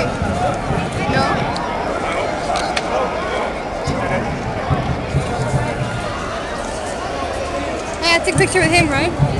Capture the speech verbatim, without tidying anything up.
No? Hey, I took a picture with him, right?